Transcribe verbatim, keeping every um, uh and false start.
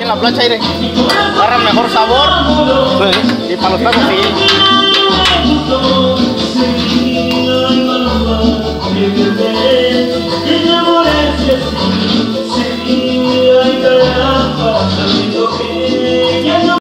aquí en la plancha, aire. Agarran mejor sabor. Sí. Y para los tacos sí.